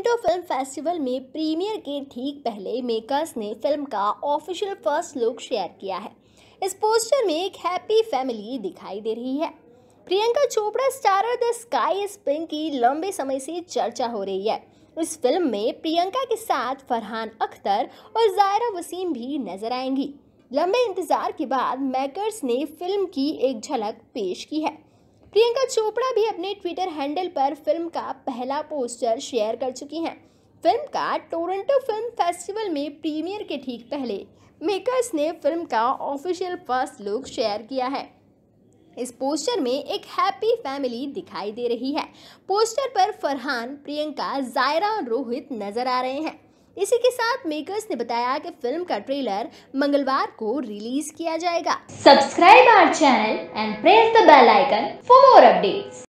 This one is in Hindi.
टोरंटो फिल्म फेस्टिवल में प्रीमियर के ठीक पहले मेकर्स ने फिल्म का ऑफिशियल फर्स्ट लुक शेयर किया है। इस पोस्टर में एक हैप्पी फैमिली दिखाई दे रही है। Priyanka Chopra starrer The Sky Is Pink की लंबे समय से चर्चा हो रही है। इस फिल्म में प्रियंका के साथ फरहान अख्तर और जायरा वसीम भी नजर आएंगी। लंबे इंतजार के बाद मेकर्स ने फिल्म की एक झलक पेश की है। प्रियंका चोपड़ा भी अपने ट्विटर हैंडल पर फिल्म का पहला पोस्टर शेयर कर चुकी हैं। फिल्म का टोरंटो फिल्म फेस्टिवल में प्रीमियर के ठीक पहले मेकर्स ने फिल्म का ऑफिशियल फर्स्ट लुक शेयर किया है। इस पोस्टर में एक हैप्पी फैमिली दिखाई दे रही है। पोस्टर पर फरहान, प्रियंका, जायरा और रोहित नजर आ रहे हैं। इसी के साथ मेकर्स ने बताया कि फिल्म का ट्रेलर मंगलवार को रिलीज किया जाएगा। Subscribe our channel and press the bell icon for more updates.